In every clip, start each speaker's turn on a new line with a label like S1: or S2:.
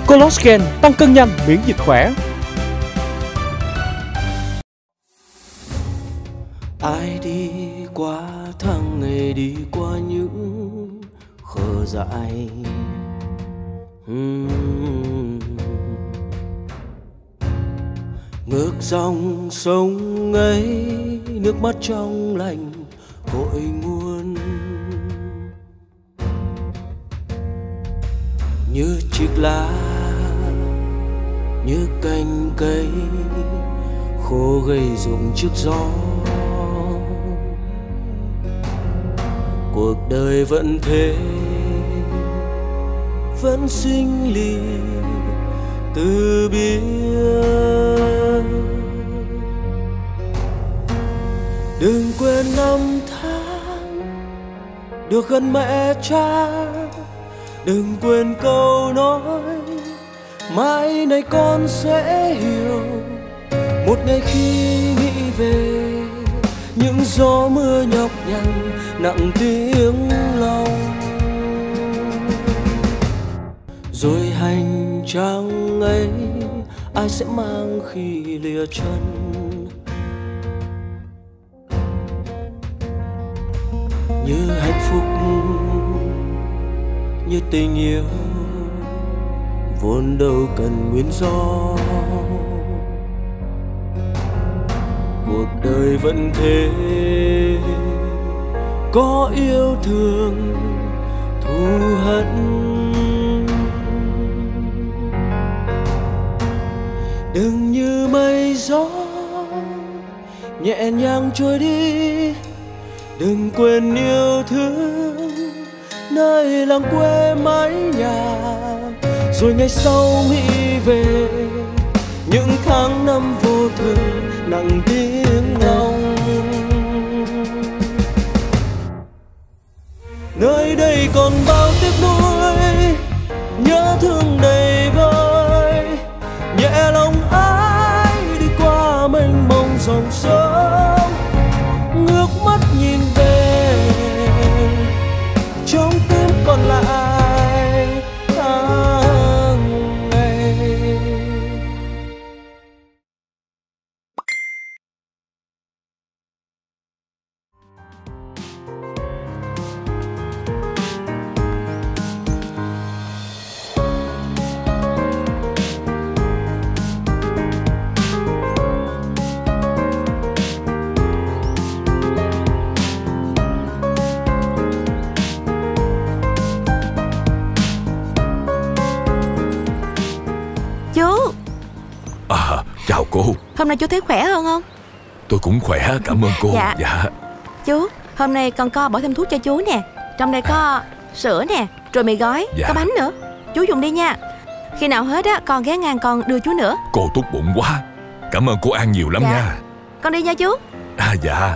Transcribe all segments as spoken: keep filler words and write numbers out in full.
S1: Collagen tăng cân nhanh, miễn dịch khỏe.
S2: Ai đi qua tháng ngày, đi qua những khờ dại, uhm. ngược dòng sông ấy, nước mắt trong lành cội nguồn, như chiếc lá, như cành cây khô gầy rụng trước gió. Cuộc đời vẫn thế, vẫn sinh ly từ biệt. Đừng quên năm tháng được gần mẹ cha, đừng quên câu nói mai này con sẽ hiểu. Một ngày khi nghĩ về những gió mưa nhọc nhằn nặng tiếng lòng, rồi hành trang ấy ai sẽ mang khi lìa chân. Như hạnh phúc, như tình yêu vốn đâu cần nguyên do. Cuộc đời vẫn thế, có yêu thương thù hận. Đừng như mây gió nhẹ nhàng trôi đi, đừng quên yêu thương nơi làng quê mái nhà. Rồi ngày sau nghĩ về những tháng năm vô thường nặng tiếng lòng. Nơi đây còn bao tiếc nuối, nhớ thương đầy vơi, nhẹ lòng ai đi qua mênh mông dòng sông. Ngước mắt nhìn về, trong tim còn lại tháng ngày.
S3: Chào cô.
S4: Hôm nay chú thấy khỏe hơn không?
S3: Tôi cũng khỏe, cảm ơn cô.
S4: Dạ.
S3: Dạ.
S4: Chú, hôm nay con co bỏ thêm thuốc cho chú nè. Trong đây có sữa nè, rồi mì gói,
S3: dạ.
S4: có bánh nữa. Chú dùng đi nha. Khi nào hết á, con ghé ngang con đưa chú nữa.
S3: Cô tốt bụng quá. Cảm ơn cô An nhiều lắm
S4: dạ.
S3: nha.
S4: Con đi nha chú.
S3: À dạ.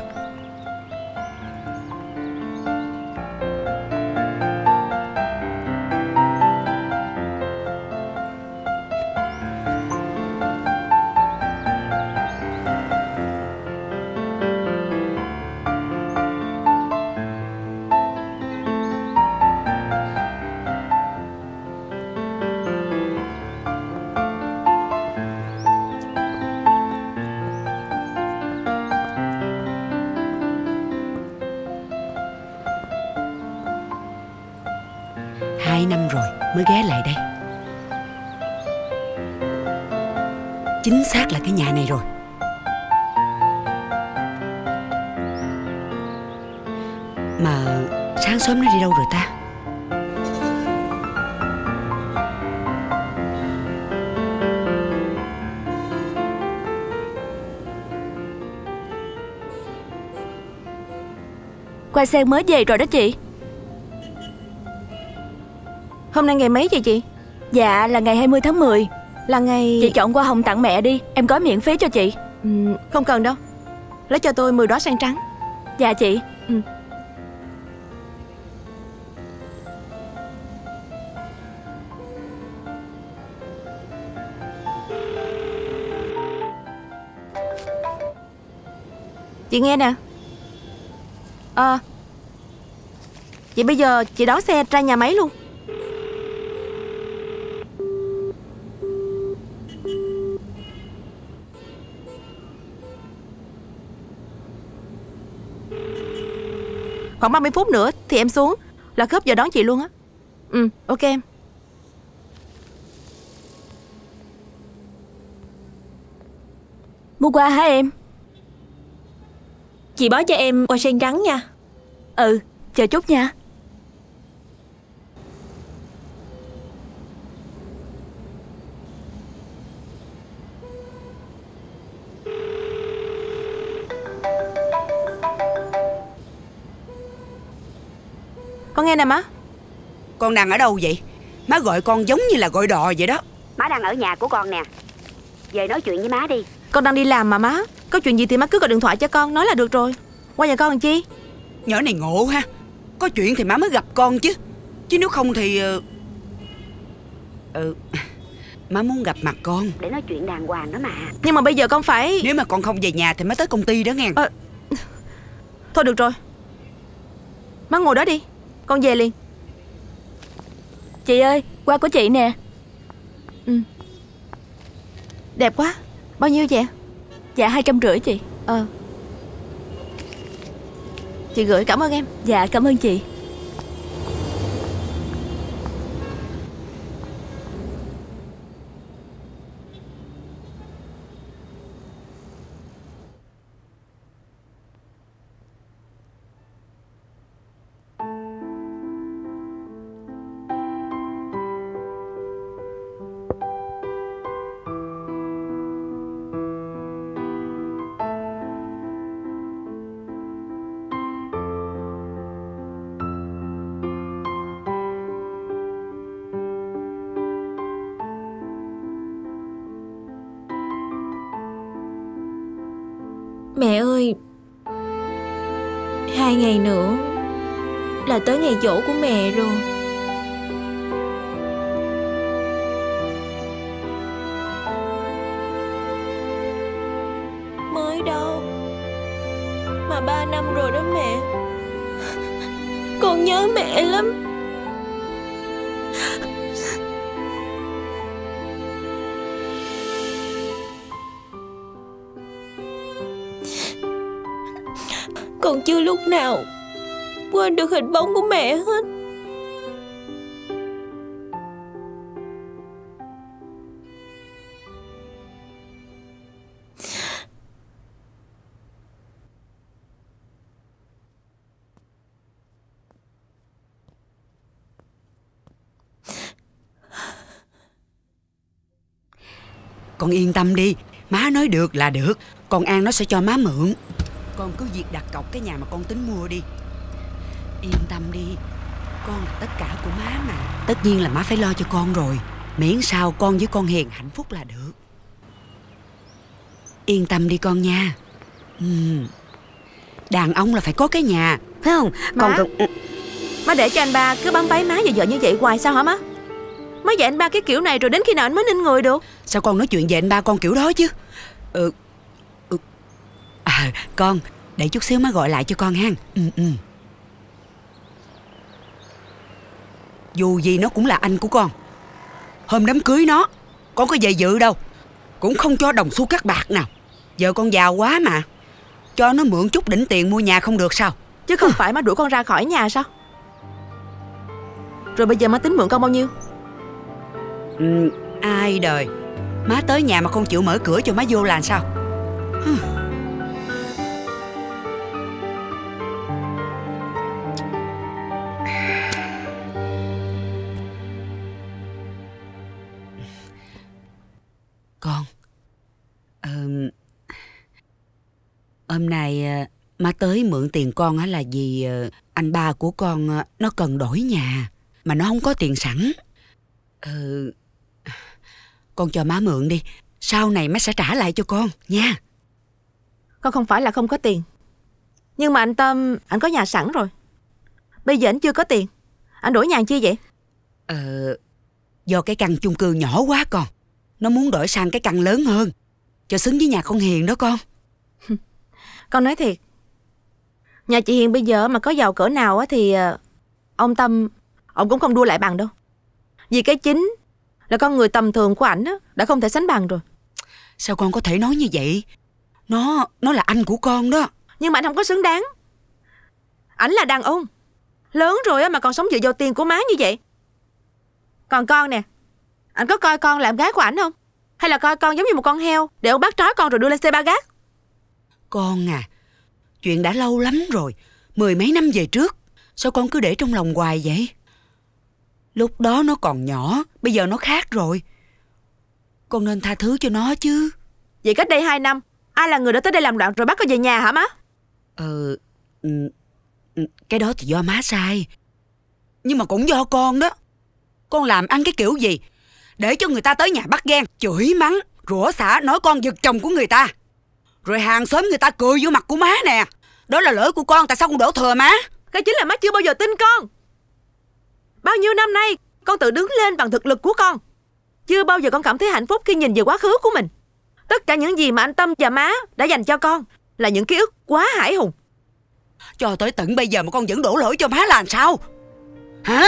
S5: Hai năm rồi mới ghé lại đây. Chính xác là cái nhà này rồi. Mà sáng sớm nó đi đâu rồi ta?
S4: Khoai sen mới về rồi đó chị. Hôm nay ngày mấy vậy chị? Dạ là ngày hai mươi tháng mười. Là ngày... Chị chọn hoa hồng tặng mẹ đi, em gói miễn phí cho chị. ừ, Không cần đâu. Lấy cho tôi mười đóa sen trắng. Dạ chị. ừ. Chị nghe nè. Ờ à, Chị bây giờ chị đón xe ra nhà máy luôn. Khoảng ba mươi phút nữa thì em xuống, là khớp giờ đón chị luôn á. Ừ, ok em. Mua quà hả em?
S6: Chị bó cho em hoa sen trắng nha.
S4: Ừ, chờ chút nha. Con nghe nè má.
S5: Con đang ở đâu vậy? Má gọi con giống như là gọi đò vậy đó.
S7: Má đang ở nhà của con nè. Về nói chuyện với má đi.
S4: Con đang đi làm mà má. Có chuyện gì thì má cứ gọi điện thoại cho con, nói là được rồi. Qua nhà con làm chi?
S5: Nhỏ này ngộ ha. Có chuyện thì má mới gặp con chứ. Chứ nếu không thì... Ừ, má muốn gặp mặt con
S7: để nói chuyện đàng hoàng đó mà.
S4: Nhưng mà bây giờ con phải...
S5: Nếu mà con không về nhà thì má tới công ty đó nghe.
S4: à... Thôi được rồi, má ngồi đó đi, con về liền. Chị ơi, quà của chị nè. Ừ, đẹp quá. Bao nhiêu vậy? Dạ hai trăm rưỡi chị. Ờ Chị gửi, cảm ơn em. Dạ cảm ơn chị.
S6: Mẹ ơi, hai ngày nữa là tới ngày giỗ của mẹ rồi. Mới đâu mà ba năm rồi đó mẹ. Con nhớ mẹ lắm. Con chưa lúc nào quên được hình bóng của mẹ hết.
S5: Con yên tâm đi, má nói được là được. Còn An nó sẽ cho má mượn. Con cứ việc đặt cọc cái nhà mà con tính mua đi. Yên tâm đi, con là tất cả của má mà. Tất nhiên là má phải lo cho con rồi. Miễn sao con với con Hiền hạnh phúc là được. Yên tâm đi con nha. ừ. Đàn ông là phải có cái nhà, phải không?
S4: Má,
S5: con...
S4: má để cho anh ba cứ bám váy má và vợ như vậy hoài sao hả má? Má dạy anh ba cái kiểu này rồi đến khi nào anh mới ninh người được?
S5: Sao con nói chuyện về anh ba con kiểu đó chứ? Ừ, ừ. À, con để chút xíu má gọi lại cho con ha. Ừ, ừ. Dù gì nó cũng là anh của con. Hôm đám cưới nó, con có về dự đâu, cũng không cho đồng xu cắt bạc nào. Giờ con giàu quá mà, cho nó mượn chút đỉnh tiền mua nhà không được sao?
S4: Chứ không phải má đuổi con ra khỏi nhà sao? Rồi bây giờ má tính mượn con bao nhiêu?
S5: Ừ, ai đời. Má tới nhà mà không chịu mở cửa cho má vô là sao? Con ờ, hôm nay má tới mượn tiền con á là vì anh ba của con nó cần đổi nhà mà nó không có tiền sẵn. Ờ, con cho má mượn đi, sau này má sẽ trả lại cho con nha.
S4: Con không phải là không có tiền, nhưng mà anh Tâm, anh có nhà sẵn rồi. Bây giờ anh chưa có tiền, anh đổi nhà chi vậy?
S5: Ờ, do cái căn chung cư nhỏ quá con, nó muốn đổi sang cái căn lớn hơn cho xứng với nhà con Hiền đó con.
S4: Con nói thiệt, nhà chị Hiền bây giờ mà có giàu cỡ nào á thì ông Tâm, ông cũng không đua lại bằng đâu. Vì cái chính là con người tầm thường của ảnh đã không thể sánh bằng rồi.
S5: Sao con có thể nói như vậy? Nó nó là anh của con đó.
S4: Nhưng mà anh không có xứng đáng. Ảnh là đàn ông lớn rồi mà còn sống dựa vào tiền của má như vậy. Còn con nè, ảnh có coi con là em gái của ảnh không? Hay là coi con giống như một con heo để ông bắt trói con rồi đưa lên xe ba gác?
S5: Con à, chuyện đã lâu lắm rồi, mười mấy năm về trước. Sao con cứ để trong lòng hoài vậy? Lúc đó nó còn nhỏ, bây giờ nó khác rồi. Con nên tha thứ cho nó chứ.
S4: Vậy cách đây hai năm, ai là người đã tới đây làm loạn rồi bắt con về nhà hả má?
S5: Ờ, cái đó thì do má sai. Nhưng mà cũng do con đó. Con làm ăn cái kiểu gì để cho người ta tới nhà bắt ghen, chửi mắng, rủa xả, nói con giật chồng của người ta, rồi hàng xóm người ta cười vô mặt của má nè. Đó là lỗi của con, tại sao con đổ thừa má?
S4: Cái chính là má chưa bao giờ tin con. Bao nhiêu năm nay con tự đứng lên bằng thực lực của con. Chưa bao giờ con cảm thấy hạnh phúc khi nhìn về quá khứ của mình. Tất cả những gì mà anh Tâm và má đã dành cho con là những ký ức quá hãi hùng.
S5: Cho tới tận bây giờ mà con vẫn đổ lỗi cho má là làm sao? Hả?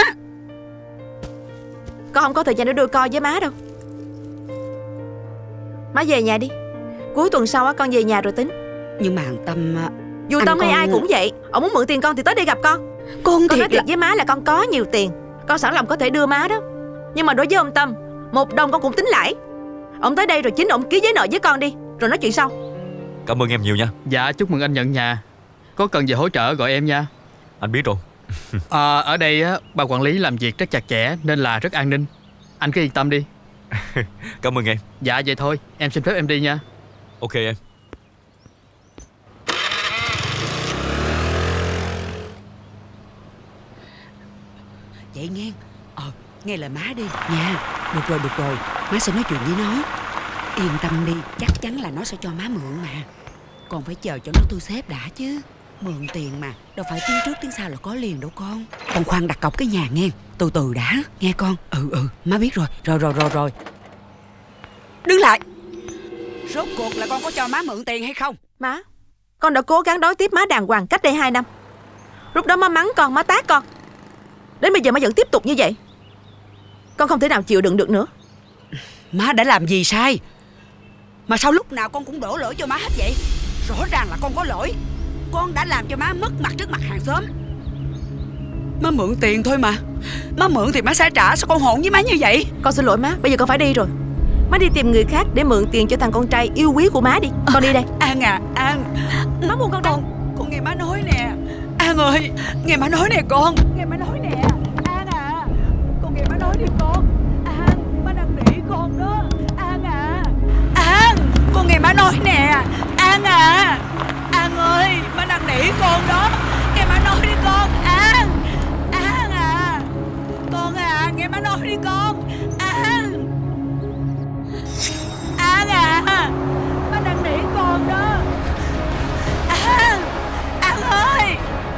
S4: Con không có thời gian để đôi co với má đâu. Má về nhà đi. Cuối tuần sau á con về nhà rồi tính.
S5: Nhưng mà thằng Tâm...
S4: Dù Tâm hay con... ai cũng vậy. Ông muốn mượn tiền con thì tới đây gặp con.
S5: Con,
S4: con nói thiệt
S5: là...
S4: với má là con có nhiều tiền, con sẵn lòng có thể đưa má đó. Nhưng mà đối với ông Tâm, một đồng con cũng tính lãi. Ông tới đây rồi chính ông ký giấy nợ với con đi, rồi nói chuyện sau.
S3: Cảm ơn em nhiều nha.
S1: Dạ chúc mừng anh nhận nhà. Có cần gì hỗ trợ gọi em nha.
S3: Anh biết rồi.
S1: à, Ở đây á, bà quản lý làm việc rất chặt chẽ nên là rất an ninh. Anh cứ yên tâm đi.
S3: Cảm ơn em.
S1: Dạ vậy thôi, em xin phép em đi nha.
S3: Ok em.
S5: Vậy nghe. Ờ, nghe lời má đi nha. Được rồi, được rồi, má sẽ nói chuyện với nó. Yên tâm đi, chắc chắn là nó sẽ cho má mượn mà. Con phải chờ cho nó thu xếp đã chứ. Mượn tiền mà, đâu phải tiếng trước tiếng sau là có liền đâu con. Con khoan đặt cọc cái nhà nghe. Từ từ đã, nghe con. Ừ ừ, má biết rồi. Rồi rồi rồi rồi. Đứng lại. Rốt cuộc là con có cho má mượn tiền hay không?
S4: Má, con đã cố gắng đón tiếp má đàng hoàng cách đây hai năm. Lúc đó má mắng con, má tát con. Đến bây giờ má vẫn tiếp tục như vậy. Con không thể nào chịu đựng được nữa.
S5: Má đã làm gì sai mà sao lúc nào con cũng đổ lỗi cho má hết vậy? Rõ ràng là con có lỗi. Con đã làm cho má mất mặt trước mặt hàng xóm. Má mượn tiền thôi mà. Má mượn thì má sẽ trả, sao con hỗn với má như vậy?
S4: Con xin lỗi má, bây giờ con phải đi rồi. Má đi tìm người khác để mượn tiền cho thằng con trai yêu quý của má đi. Con đi đây.
S5: An à, An,
S4: má buông con ra.
S5: Con, con nghe má nói nè. An ơi, nghe má nói nè con. Nghe má nói nè. An à, con nghe má nói đi con. An, má đang nỉ con đó. An à. An, con nghe má nói nè. An à. An ơi, má đang nỉ con đó. Nghe má nói đi con. An. An à. Con à, nghe má nói đi con. An. An à. Má đang nỉ con đó. An. An ơi.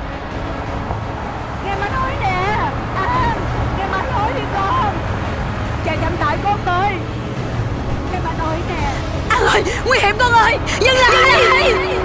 S5: Nghe má nói nè. An, nghe má nói đi con. Cha chậm lại con ơi. Nghe má nói nè. An ơi, nguy hiểm con ơi. Dừng lại. Dừng lại.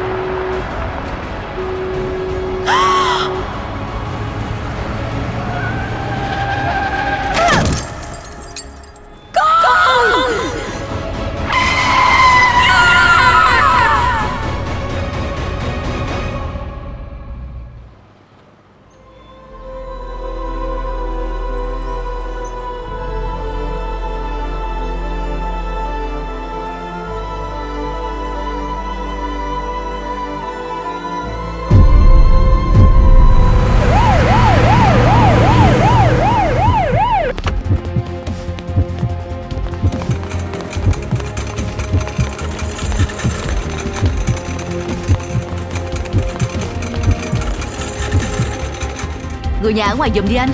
S4: Người nhà ở ngoài giùm đi anh.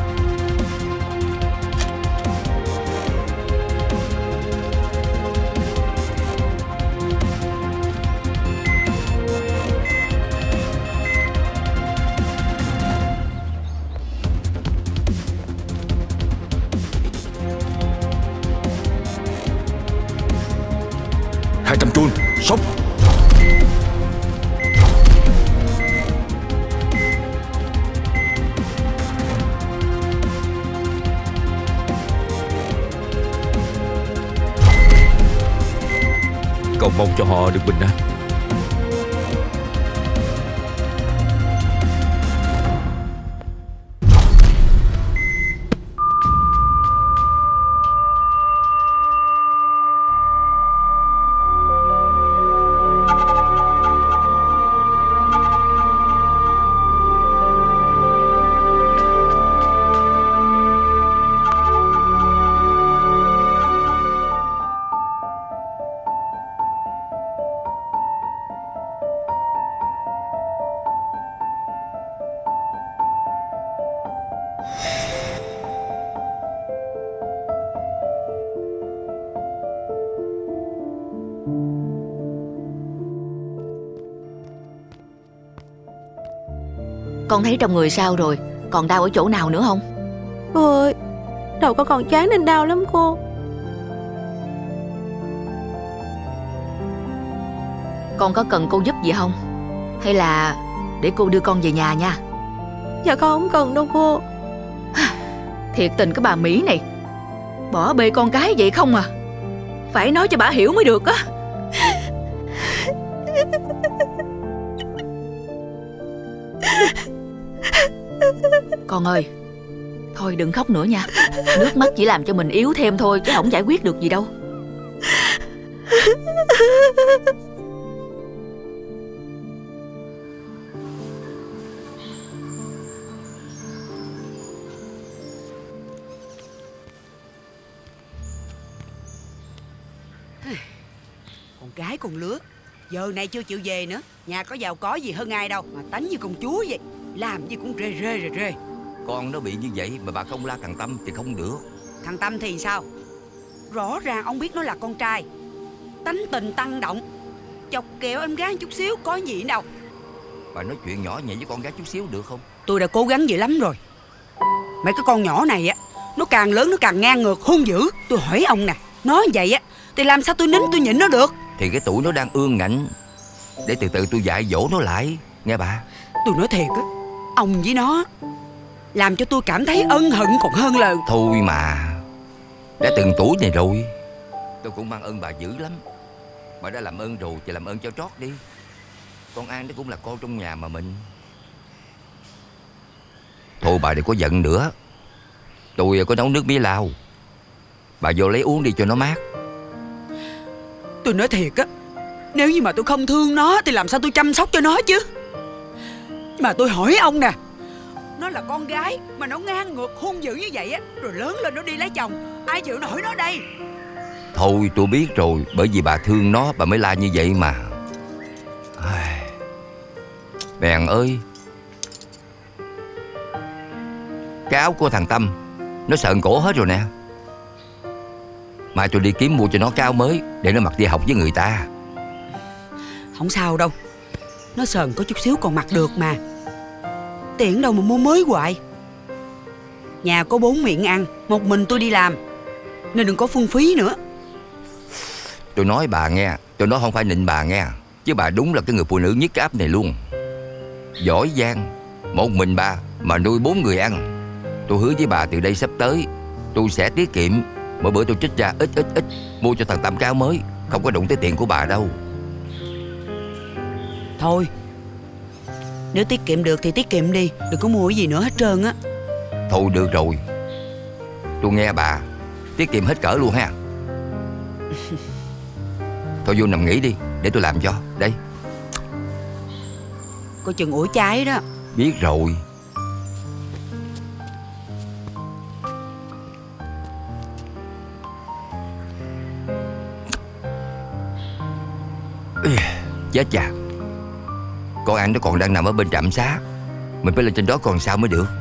S3: Hai trăm chuông, sốc. Cầu mong cho họ được bình an.
S8: Con thấy trong người sao rồi? Còn đau ở chỗ nào nữa không?
S4: Cô ơi, đầu con còn chán nên đau lắm cô.
S8: Con có cần cô giúp gì không? Hay là để cô đưa con về nhà nha?
S4: Dạ con không cần đâu cô.
S8: Thiệt tình cái bà Mỹ này, bỏ bê con cái vậy không à? Phải nói cho bà hiểu mới được á. Con ơi, thôi đừng khóc nữa nha. Nước mắt chỉ làm cho mình yếu thêm thôi, chứ không giải quyết được gì đâu.
S5: Con gái con lứa giờ này chưa chịu về nữa. Nhà có giàu có gì hơn ai đâu, mà tánh như con chúa vậy, làm gì cũng rê rê rê rê.
S9: Con nó bị như vậy mà bà không la thằng Tâm thì không được.
S5: Thằng Tâm thì sao? Rõ ràng ông biết nó là con trai, tánh tình tăng động, chọc kẹo em gái chút xíu có gì đâu.
S9: Bà nói chuyện nhỏ nhẹ với con gái chút xíu được không?
S5: Tôi đã cố gắng vậy lắm rồi. Mấy cái con nhỏ này á, nó càng lớn nó càng ngang ngược hung dữ. Tôi hỏi ông nè, nói vậy á thì làm sao tôi nín tôi nhịn nó được?
S9: Thì cái tuổi nó đang ương ngạnh, để từ từ tôi dạy dỗ nó lại, nghe bà.
S5: Tôi nói thiệt á, ông với nó làm cho tôi cảm thấy ân hận còn hơn là...
S9: Thôi mà, đã từng tuổi này rồi. Tôi cũng mang ơn bà dữ lắm. Bà đã làm ơn rồi thì làm ơn cho trót đi. Con An nó cũng là con trong nhà mà mình. Thôi bà đừng có giận nữa. Tôi có nấu nước mía lao, bà vô lấy uống đi cho nó mát.
S5: Tôi nói thiệt á, nếu như mà tôi không thương nó thì làm sao tôi chăm sóc cho nó chứ. Mà tôi hỏi ông nè, nó là con gái mà nó ngang ngược hung dữ như vậy á, rồi lớn lên nó đi lấy chồng, ai chịu nổi nó đây?
S9: Thôi tôi biết rồi, bởi vì bà thương nó bà mới la như vậy mà. Bèn ơi, cái áo của thằng Tâm nó sợn cổ hết rồi nè. Mai tôi đi kiếm mua cho nó cái áo mới để nó mặc đi học với người ta.
S5: Không sao đâu, nó sờn có chút xíu còn mặc được mà. Tiện đâu mà mua mới hoài. Nhà có bốn miệng ăn, một mình tôi đi làm, nên đừng có phung phí nữa.
S9: Tôi nói bà nghe, tôi nói không phải nịnh bà nghe, chứ bà đúng là cái người phụ nữ nhất cái ấp này luôn. Giỏi giang, một mình bà mà nuôi bốn người ăn. Tôi hứa với bà từ đây sắp tới tôi sẽ tiết kiệm. Mỗi bữa tôi trích ra ít ít ít mua cho thằng Tâm cái áo mới, không có đụng tới tiền của bà đâu.
S5: Thôi, nếu tiết kiệm được thì tiết kiệm đi, đừng có mua cái gì nữa hết trơn á.
S9: Thôi được rồi, tôi nghe bà, tiết kiệm hết cỡ luôn ha. Thôi vô nằm nghỉ đi, để tôi làm cho. Đây,
S5: coi chừng ủi cháy đó.
S9: biết rồi. Chết chà, con An nó còn đang nằm ở bên trạm xá, mình phải lên trên đó còn sao mới được.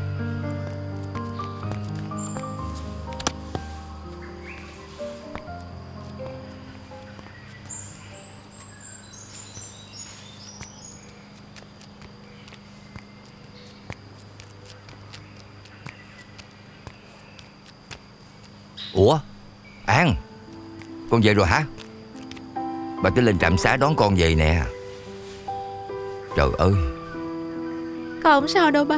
S9: Ủa An, con về rồi hả? Bà tới lên trạm xá đón con về nè. Trời ơi,
S4: Con không sao đâu ba.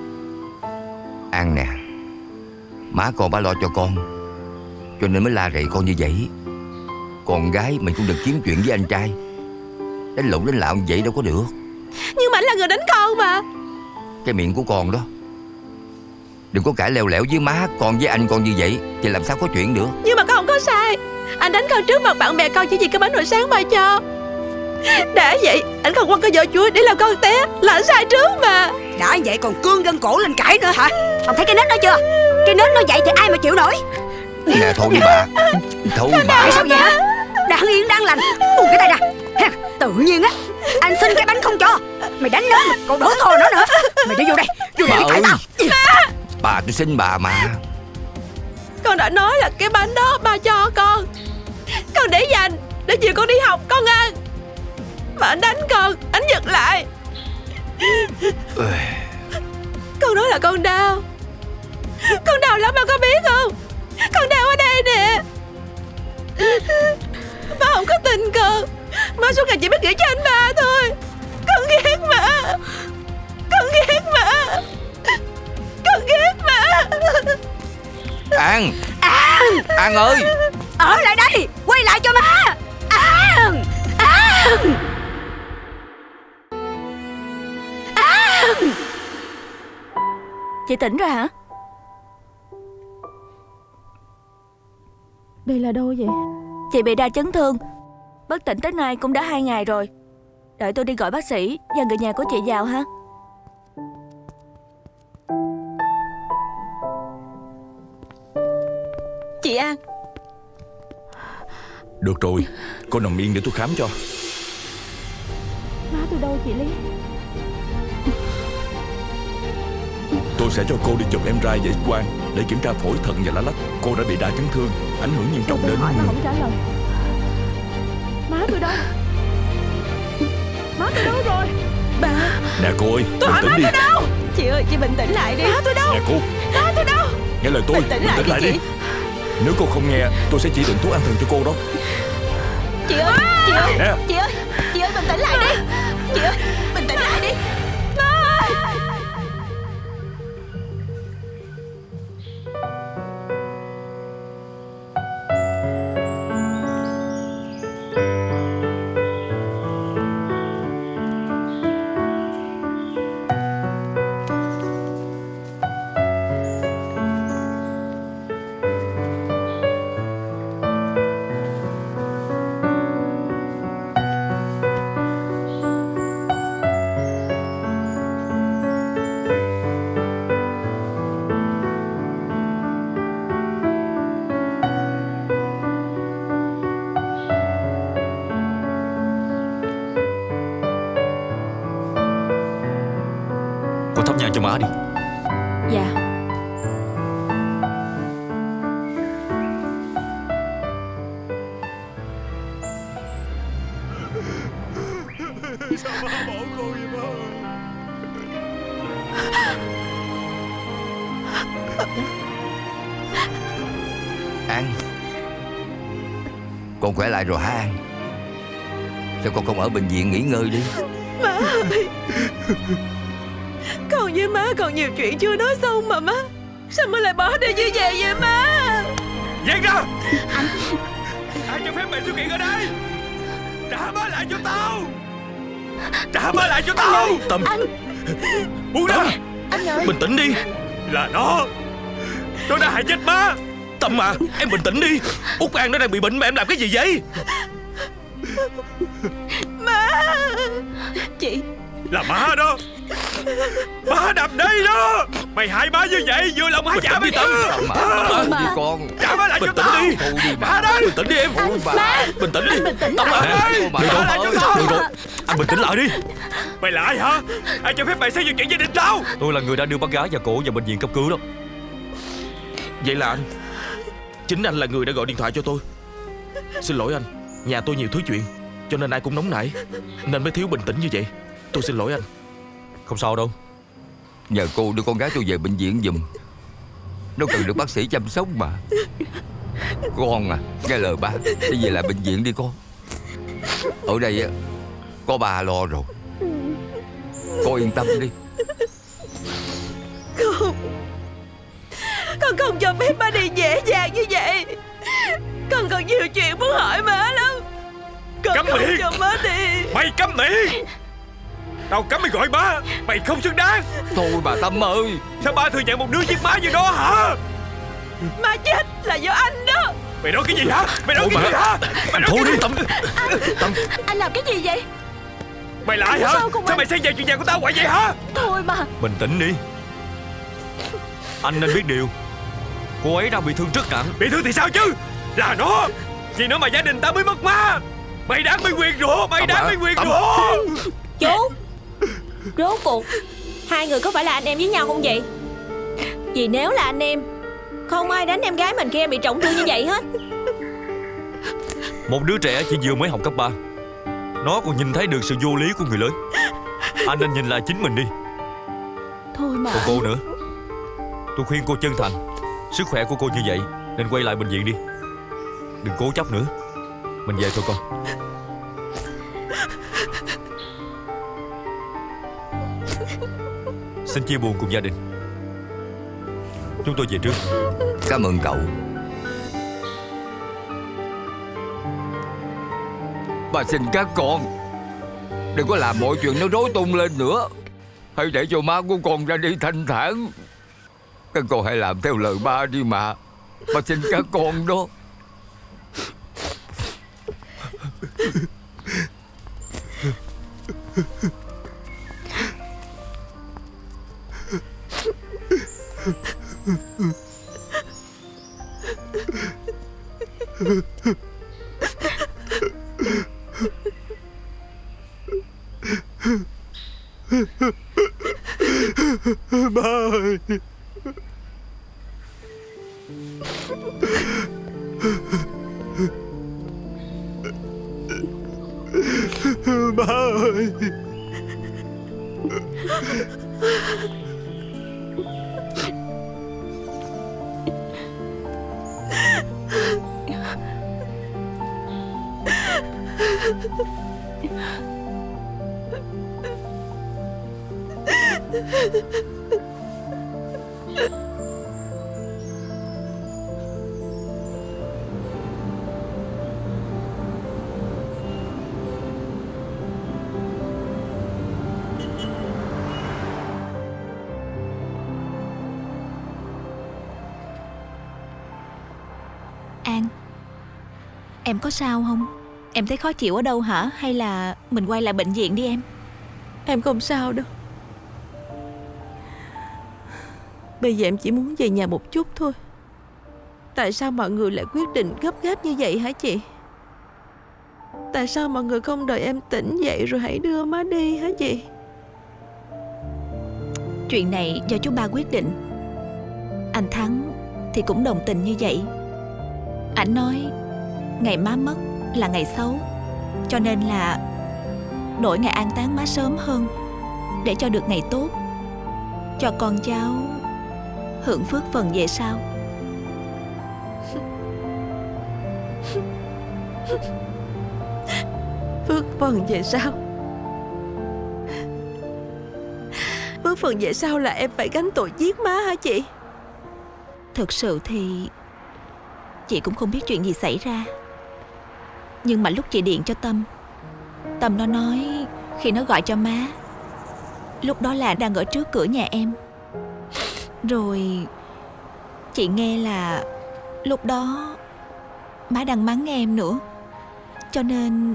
S9: An nè, má con bà lo cho con, cho nên mới la rầy con như vậy. Con gái mình cũng đừng kiếm chuyện với anh trai, đánh lộn đánh lạo như vậy đâu có được.
S4: Nhưng mà anh là người đánh con mà.
S9: Cái miệng của con đó, đừng có cãi leo lẻo với má con với anh con như vậy thì làm sao có chuyện được.
S4: Nhưng mà con không có sai. Anh đánh con trước mặt bạn bè con chỉ vì cái bánh hồi sáng ba cho. Đã vậy anh không quăng cái vỏ chuối để làm con té, là anh sai trước mà.
S5: Đã vậy còn cương gân cổ lên cãi nữa hả? Ông thấy cái nết đó chưa? Cái nết nó vậy thì ai mà chịu nổi.
S9: Nè thôi đi bà, thôi bà.
S5: Tại sao vậy hả? Đang yên đang lành buông cái tay ra. Tự nhiên á, anh xin cái bánh không cho, mày đánh nó mà còn đổ thò nó nữa. Mày đi vô đây, vô đây cãi tao.
S9: Bà tôi xin bà mà.
S4: Con đã nói là cái bánh đó ba cho con, con để dành để chiều con đi học con ăn. Mà anh đánh con, anh giật lại.
S6: Con nói là con đau. Con đau lắm mà con biết không? Con đau ở đây nè. Má không có tin con. Má suốt ngày chỉ biết nghĩ cho anh ba thôi. Con ghét má. Con ghét má. Con ghét má.
S9: An.
S5: An.
S9: An ơi.
S5: Ở lại đây. Quay lại cho má. An. An. An.
S4: Chị tỉnh rồi hả?
S6: Đây là đâu vậy?
S4: Chị bị đa chấn thương, bất tỉnh tới nay cũng đã hai ngày rồi. Đợi tôi đi gọi bác sĩ và người nhà của chị vào ha.
S6: Chị An.
S3: Được rồi, cô nằm yên để tôi khám cho.
S6: Má tôi đâu chị Lý?
S3: Tôi sẽ cho cô đi chụp em rờ i và X-quang để kiểm tra phổi, thận và lá lách. Cô đã bị đa chấn thương, ảnh hưởng nghiêm trọng đến...
S6: Hỏi mà không trả lời. Má tôi đâu? Má tôi đâu rồi? Bà.
S3: Nè cô ơi,
S6: Tôi
S3: bình
S6: hỏi
S3: tĩnh
S6: má
S3: đi.
S6: tôi đâu? Chị ơi, chị bình tĩnh lại đi. Má tôi đâu?
S3: Nè cô.
S6: Má tôi đâu?
S3: Nghe lời tôi,
S6: Bình tĩnh lại đi,
S3: đi.
S6: chị.
S3: Nếu cô không nghe, tôi sẽ chỉ định thuốc an thần cho cô đó.
S6: Chị ơi, chị ơi,
S3: Nè.
S6: chị ơi, chị ơi bình tĩnh lại đi. Chị ơi, bình tĩnh lại đi.
S3: Cô thắp nhang cho má đi.
S4: Dạ.
S3: Sao má bỏ cô vậy má?
S9: An. Con khỏe lại rồi hả An? Sao con không ở bệnh viện nghỉ ngơi đi?
S6: Má ơi, con với má còn nhiều chuyện chưa nói xong mà má. Sao má lại bỏ đi như vậy vậy má?
S3: Giang ra. Anh. Ai cho phép mày xuất hiện ở đây? Trả má lại cho tao. Trả má lại cho tao. Tâm.
S6: Anh.
S3: Buông ra.
S6: Anh ơi.
S3: Bình tĩnh đi. Là nó. Nó đã hại chết má. Tâm à, em bình tĩnh đi. Út An nó đang bị bệnh mà em làm cái gì vậy?
S6: Má. Chị.
S3: Là má đó. Má nằm đây đó. Mày hại má như vậy, vừa lòng má trả mày Tâm.
S9: Tâm đi con.
S3: Trả má lại cho tao. Má đây. Bình tĩnh đi em.
S6: Má.
S3: Bình tĩnh đi.
S6: Bình tĩnh
S3: Tâm à.
S9: Được rồi,
S3: Được rồi. Anh bình tĩnh lại đi. Mày là ai hả? Ai cho phép mày xây dựng chuyện gia đình tao? Tôi là người đã đưa bác gái và cổ vào bệnh viện cấp cứu đó. Vậy là anh. Chính anh là người đã gọi điện thoại cho tôi. Xin lỗi anh, nhà tôi nhiều thứ chuyện, cho nên ai cũng nóng nảy, nên mới thiếu bình tĩnh như vậy. Tôi xin lỗi anh. Không sao đâu.
S9: Nhờ cô đưa con gái tôi về bệnh viện giùm. Nó cần được bác sĩ chăm sóc mà. Con à, nghe lời ba, đi về lại bệnh viện đi con. Ở đây á, có ba lo rồi. Con yên tâm đi.
S6: Không. Con không cho phép má đi dễ dàng như vậy. Con còn nhiều chuyện muốn hỏi má lắm. Con
S3: Câm
S6: không
S3: miệng.
S6: cho má đi.
S3: Mày câm miệng. Tao cấm mày gọi má. Mày không xứng đáng.
S9: Thôi bà Tâm ơi.
S3: Sao ba thừa nhận một đứa giết má như đó hả?
S6: Má chết là do anh đó.
S3: Mày nói cái gì hả? Mày nói cái gì hả? Mày nói cái gì? Tâm. Tâm.
S6: Anh làm cái gì vậy?
S3: Mày là ai hả?
S6: Sao không
S3: Sao
S6: anh?
S3: mày xen vào chuyện nhà của tao hoài vậy hả?
S6: Thôi mà.
S3: Bình tĩnh đi. Anh nên biết điều, cô ấy đang bị thương rất nặng. Bị thương thì sao chứ? Là nó. Vì nó mà gia đình ta mới mất má. Mày đáng bị quyền rủa. Mày đáng bị quyền rủa.
S6: Chú, rốt cuộc hai người có phải là anh em với nhau không vậy? Vì nếu là anh em, không ai đánh em gái mình khi em bị trọng thương như vậy hết.
S3: Một đứa trẻ chỉ vừa mới học cấp ba, nó còn nhìn thấy được sự vô lý của người lớn. Anh nên nhìn lại chính mình đi.
S6: Thôi
S3: Còn cô nữa, tôi khuyên cô chân thành. Sức khỏe của cô như vậy nên quay lại bệnh viện đi. Đừng cố chấp nữa. Mình về thôi con. Xin chia buồn cùng gia đình. Chúng tôi về trước.
S9: Cảm ơn cậu. Bà xin các con đừng có làm mọi chuyện nó rối tung lên nữa. Hãy để cho má của con ra đi thanh thản. Các con hãy làm theo lời ba đi mà. Bà xin các con đó.
S2: Ba ơi. Ba ơi.
S4: An, em có sao không? Em thấy khó chịu ở đâu hả? Hay là mình quay lại bệnh viện đi em?
S6: Em không sao đâu. Bây giờ em chỉ muốn về nhà một chút thôi. Tại sao mọi người lại quyết định gấp gáp như vậy hả chị? Tại sao mọi người không đợi em tỉnh dậy rồi hãy đưa má đi hả chị?
S4: Chuyện này do chú ba quyết định. Anh Thắng thì cũng đồng tình như vậy. Ảnh nói ngày má mất là ngày xấu, cho nên là đổi ngày an táng má sớm hơn, để cho được ngày tốt, cho con cháu hưởng phước phần về sau.
S6: Phước phần về sau? Phước phần về sau là em phải gánh tội giết má hả chị?
S4: Thực sự thì chị cũng không biết chuyện gì xảy ra. Nhưng mà lúc chị điện cho Tâm, Tâm nó nói khi nó gọi cho má, lúc đó là đang ở trước cửa nhà em. Rồi chị nghe là lúc đó má đang mắng em nữa. Cho nên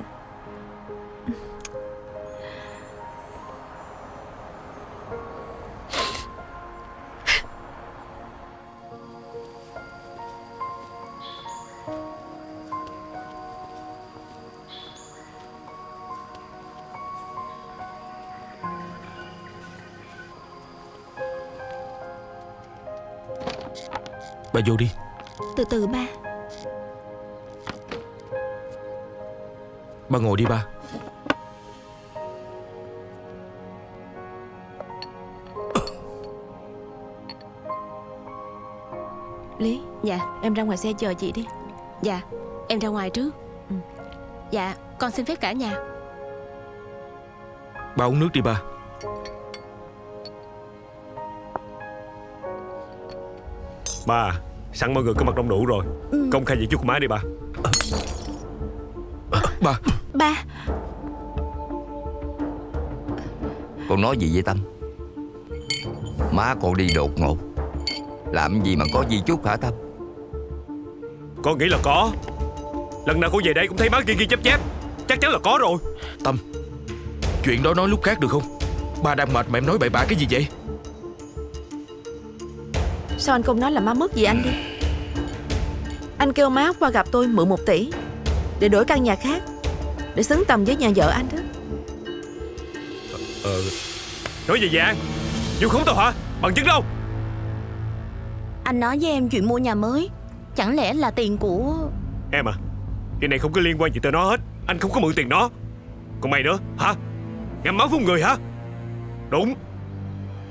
S3: bà vô đi.
S4: từ từ ba.
S3: Bà ngồi đi ba.
S6: Lý.
S10: Dạ.
S6: Em ra ngoài xe chờ chị đi.
S10: Dạ. Em ra ngoài trước.
S6: Ừ.
S10: Dạ. Con xin phép cả nhà.
S3: Bà uống nước đi ba.
S11: Ba, sẵn mọi người có mặt đông đủ rồi. ừ. Công khai vị trí của má đi ba.
S3: à, Ba.
S4: Ba.
S9: Con nói gì vậy Tâm? Má con đi đột ngột, làm gì mà có gì chút hả Tâm?
S11: Con nghĩ là có. Lần nào con về đây cũng thấy má kia ghi chép chép. Chắc chắn là có rồi.
S3: Tâm, chuyện đó nói lúc khác được không? Ba đang mệt mà em nói bậy bạ cái gì vậy?
S6: Sao anh không nói là má mất gì anh đi? Anh kêu má qua gặp tôi mượn một tỷ để đổi căn nhà khác, để xứng tầm với nhà vợ anh đó.
S11: Ờ, nói gì vậy An? Vu khống tao hả? Bằng chứng đâu?
S10: Anh nói với em chuyện mua nhà mới, chẳng lẽ là tiền của...
S11: Em à, chuyện này không có liên quan gì tới nó hết. Anh không có mượn tiền nó. Còn mày nữa hả? Ngậm máu phun người hả? Đúng,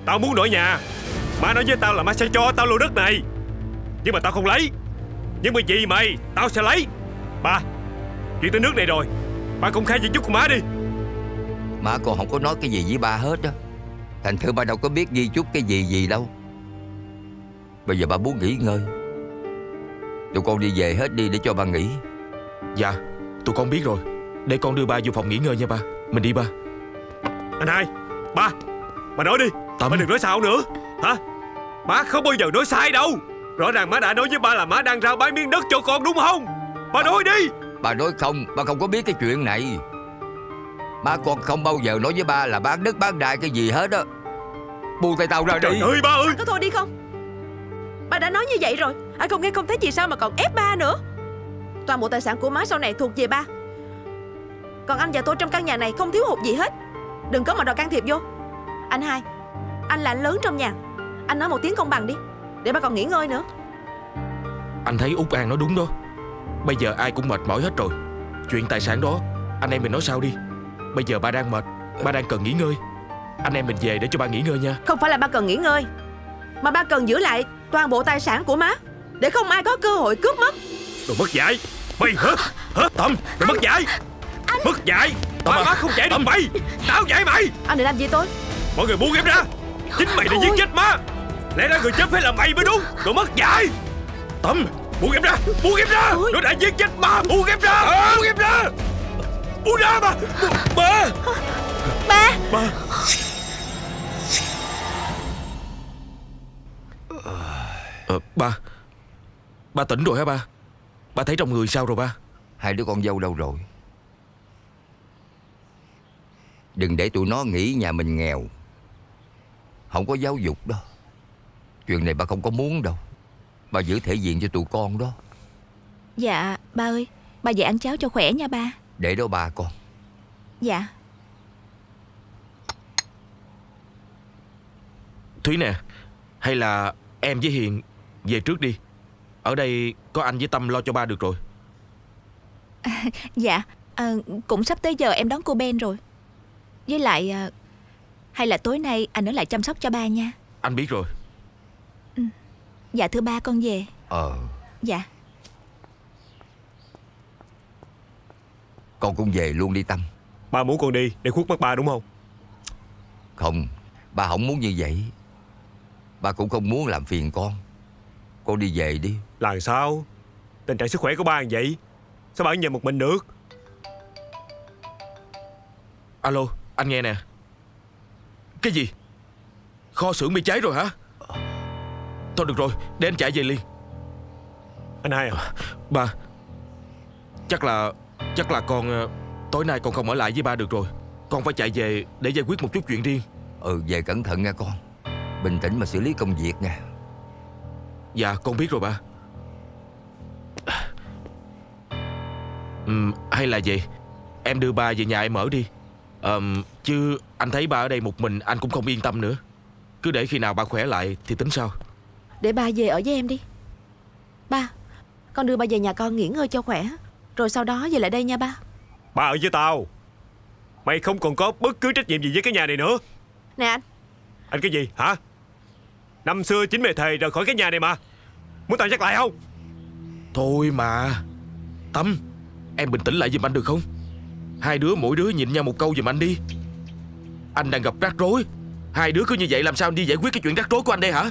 S11: Tao muốn đổi nhà. Má nói với tao là má sẽ cho tao lô đất này, nhưng mà tao không lấy. Nhưng mà vì mày tao sẽ lấy. Ba, chuyện tới nước này rồi, ba công khai di chúc của má đi.
S9: Má con không có nói cái gì với ba hết đó. Thành thử ba đâu có biết di chúc cái gì gì đâu. Bây giờ ba muốn nghỉ ngơi, tụi con đi về hết đi để cho ba nghỉ.
S3: Dạ, tụi con biết rồi. Để con đưa ba vô phòng nghỉ ngơi nha ba. Mình đi ba.
S11: Anh hai, ba, ba nói đi.
S3: Tâm.
S11: Ba đừng nói sao nữa. Hả? Má không bao giờ nói sai đâu. Rõ ràng má đã nói với ba là má đang rao bán miếng đất cho con đúng không? Ba nói đi.
S9: Ba nói không, ba không có biết cái chuyện này. Má con không bao giờ nói với ba là bán đất bán đai cái gì hết á. Buông tay tao ra
S11: Trời
S9: đi.
S11: ơi ba ơi.
S6: Anh có thôi đi không? Ba đã nói như vậy rồi, anh không nghe không thấy gì sao mà còn ép ba nữa. Toàn bộ tài sản của má sau này thuộc về ba. Còn anh và tôi trong căn nhà này không thiếu hụt gì hết. Đừng có mà đòi can thiệp vô. Anh hai, anh là anh lớn trong nhà, anh nói một tiếng công bằng đi, để ba còn nghỉ ngơi nữa.
S3: Anh thấy Út An nói đúng đó. Bây giờ ai cũng mệt mỏi hết rồi. Chuyện tài sản đó anh em mình nói sau đi. Bây giờ ba đang mệt, ba đang cần nghỉ ngơi. Anh em mình về để cho ba nghỉ ngơi nha.
S6: Không phải là ba cần nghỉ ngơi, mà ba cần giữ lại toàn bộ tài sản của má, để không ai có cơ hội cướp mất.
S11: Đồ mất dạy. Mày hả? Hả? Tâm, đồ mất dạy. Anh. Mất dạy. Ba má không dạy được mày. Tao dạy mày.
S6: Anh định làm gì tôi?
S11: Mọi người buông em ra. Chính mày đã giết chết má. Lẽ ra người chết phải là mày mới đúng. Đồ mất dạy. Tâm, buông em ra. Buông em ra. Nó đã giết chết má. Buông em ra. Buông em ra. Buông ra mà. Ba.
S6: Ba.
S11: Ba.
S3: Ờ, ba. Ba tỉnh rồi hả ba? Ba thấy trong người sao rồi ba?
S9: Hai đứa con dâu đâu rồi? Đừng để tụi nó nghĩ nhà mình nghèo, không có giáo dục đó. Chuyện này ba không có muốn đâu. Ba giữ thể diện cho tụi con đó.
S4: Dạ ba ơi, ba về ăn cháo cho khỏe nha ba.
S9: Để đó ba con.
S4: Dạ.
S3: Thúy nè, hay là em với Hiền về trước đi. Ở đây có anh với Tâm lo cho ba được rồi.
S4: À, dạ à, cũng sắp tới giờ em đón cô Ben rồi. Với lại à, hay là tối nay anh ở lại chăm sóc cho ba nha.
S3: Anh biết rồi.
S4: Ừ. Dạ thưa ba, con về.
S9: Ờ.
S4: Dạ.
S9: Con cũng về luôn đi Tâm.
S11: Ba muốn con đi để khuất mắt ba đúng không?
S9: Không, ba không muốn như vậy. Ba cũng không muốn làm phiền con. Con đi về đi.
S11: Là sao? Tình trạng sức khỏe của ba như vậy, sao ba ở nhà một mình được?
S3: Alo, anh nghe nè. Cái gì? Kho xưởng bị cháy rồi hả? Thôi được rồi, để anh chạy về liền.
S11: Anh hai à?
S3: Ba, Chắc là Chắc là con tối nay con không ở lại với ba được rồi. Con phải chạy về để giải quyết một chút chuyện riêng.
S9: Ừ, về cẩn thận nha con. Bình tĩnh mà xử lý công việc nha.
S3: Dạ con biết rồi ba. uhm, Hay là vậy, em đưa ba về nhà em ở đi. uhm, Chứ anh thấy ba ở đây một mình anh cũng không yên tâm nữa. Cứ để khi nào ba khỏe lại thì tính sau.
S6: Để ba về ở với em đi. Ba, con đưa ba về nhà con nghỉ ngơi cho khỏe, rồi sau đó về lại đây nha ba.
S11: Ba ở với tao. Mày không còn có bất cứ trách nhiệm gì với cái nhà này nữa.
S6: Nè anh.
S11: Anh cái gì hả? Năm xưa chính mày thề rời khỏi cái nhà này mà. Muốn tao nhắc lại không?
S3: Thôi mà Tâm, em bình tĩnh lại giùm anh được không? Hai đứa mỗi đứa nhịn nhau một câu giùm anh đi. Anh đang gặp rắc rối. Hai đứa cứ như vậy làm sao đi giải quyết cái chuyện rắc rối của anh đây hả?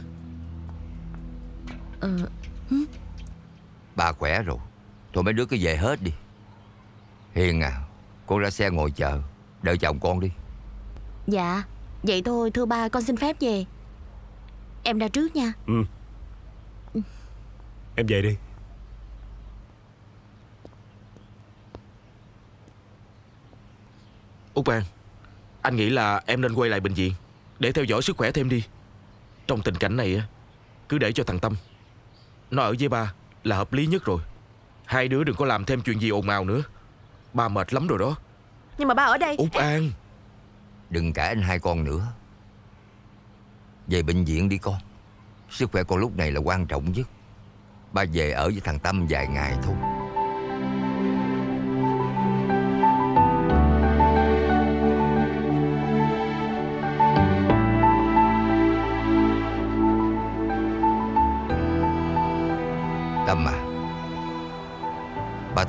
S6: Ờ...
S9: Ba khỏe rồi, thôi mấy đứa cứ về hết đi. Hiền à, con ra xe ngồi chờ, đợi chồng con đi.
S10: Dạ, vậy thôi thưa ba, con xin phép về. Em ra trước nha.
S11: Ừ. Em về đi.
S3: Út An, anh nghĩ là em nên quay lại bệnh viện để theo dõi sức khỏe thêm đi. Trong tình cảnh này cứ để cho thằng Tâm nó ở với ba là hợp lý nhất rồi. Hai đứa đừng có làm thêm chuyện gì ồn ào nữa. Ba mệt lắm rồi đó.
S6: Nhưng mà ba ở đây.
S3: Út An,
S9: đừng cãi anh hai con nữa. Về bệnh viện đi con. Sức khỏe con lúc này là quan trọng nhất. Ba về ở với thằng Tâm vài ngày thôi.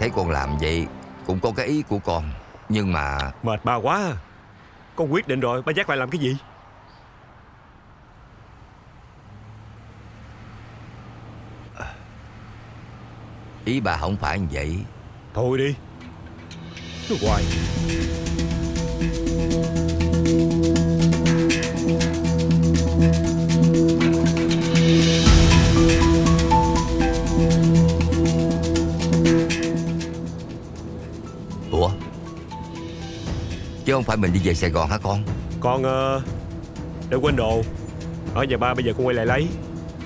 S9: thấy con làm vậy cũng có cái ý của con. Nhưng mà...
S11: Mệt ba quá à. Con quyết định rồi, ba dắt lại làm cái gì?
S9: Ý bà không phải như vậy.
S11: Thôi đi. Nó hoài.
S9: Ủa, chứ không phải mình đi về Sài Gòn hả con?
S11: Con uh, để quên đồ ở nhà ba, bây giờ con quay lại lấy.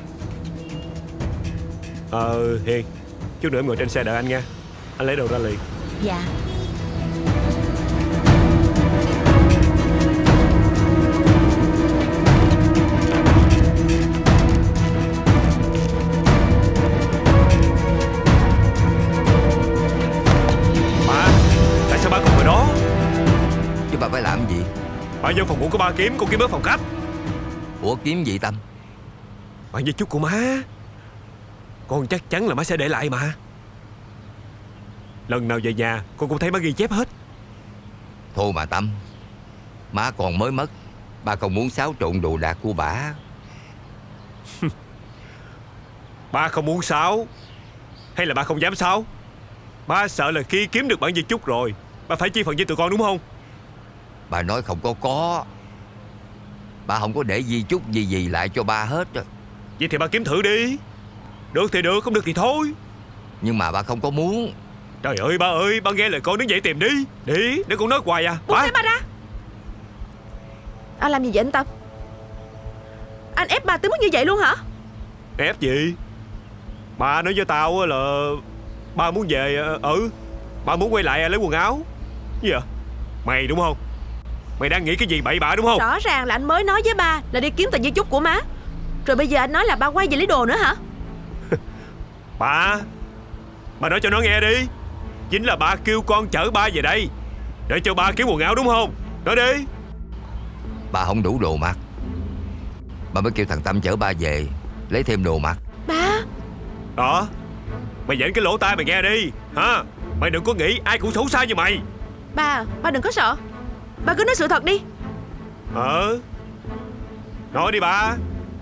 S11: Ờ uh, Hiền, chút nữa em ngồi trên xe đợi anh nha. Anh lấy đồ ra liền.
S10: Dạ.
S11: Ba, tại sao ba còn ở đó?
S9: Chứ bà phải làm gì?
S11: Ba vô phòng ngủ của ba kiếm, con kiếm ở phòng khách.
S9: Ủa kiếm gì Tâm?
S11: Bạn di chúc của má. Con chắc chắn là má sẽ để lại mà. Lần nào về nhà con cũng thấy má ghi chép hết.
S9: Thôi mà Tâm, má còn mới mất, ba không muốn xáo trộn đồ đạc của bả.
S11: Ba không muốn xáo hay là ba không dám xáo? Ba sợ là khi kiếm được bản di chúc rồi ba phải chia phần với tụi con đúng không?
S9: Bà nói không có có. Ba không có để di chúc gì gì lại cho ba hết.
S11: Vậy thì ba kiếm thử đi. Được thì được, không được thì thôi.
S9: Nhưng mà ba không có muốn.
S11: Trời ơi ba ơi, ba nghe lời con đứng dậy tìm đi. Đi, để con nói hoài à.
S6: Buông tay ba ra. Anh làm gì vậy anh Tâm? Anh ép ba tới mức như vậy luôn hả?
S11: Ép gì? Ba nói với tao là ba muốn về. Ừ, ba muốn quay lại lấy quần áo. Gì vậy? Mày đúng không? Mày đang nghĩ cái gì bậy bạ đúng không?
S6: Rõ ràng là anh mới nói với ba là đi kiếm tờ di chúc của má, rồi bây giờ anh nói là ba quay về lấy đồ nữa hả?
S11: Ba, ba nói cho nó nghe đi. Chính là ba kêu con chở ba về đây để cho ba kiếm quần áo đúng không? Nói đi.
S9: Ba không đủ đồ mặc, ba mới kêu thằng Tâm chở ba về lấy thêm đồ mặc.
S6: Ba.
S11: Đó, mày dễn cái lỗ tai mày nghe đi hả? Mày đừng có nghĩ ai cũng xấu xa như mày.
S6: Ba, ba đừng có sợ. Ba cứ nói sự thật đi.
S11: Ờ, nói đi ba.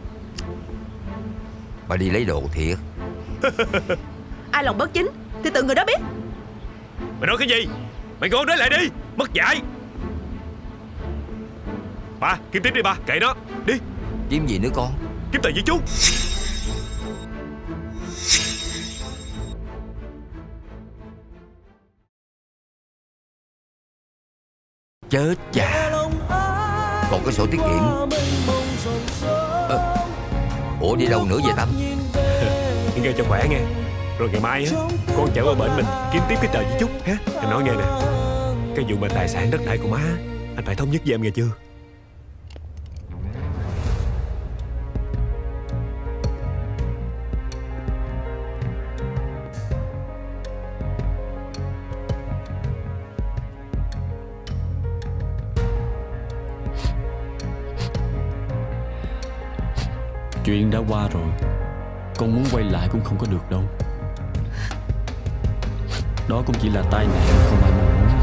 S9: Ba đi lấy đồ thiệt.
S6: Ai lòng bất chính thì tự người đó biết.
S11: Mày nói cái gì? Mày ngon nói lại đi, mất dạy. Ba, kiếm tiếp đi ba, kệ nó. Đi.
S9: Kiếm gì nữa con?
S11: Kiếm tờ di chúc.
S9: Chết chà, còn có sổ tiết kiệm. À, ủa đi đâu nữa vậy Tâm?
S11: Nghe cho khỏe nghe. Rồi ngày mai á, con chở qua bển mình kiếm tiếp cái tờ di chúc ha. Anh nói nghe nè, cái vụ mà tài sản đất đai của má anh phải thống nhất với em nghe chưa?
S12: Chuyện đã qua rồi, con muốn quay lại cũng không có được đâu. Đó cũng chỉ là tai nạn không ai mong muốn.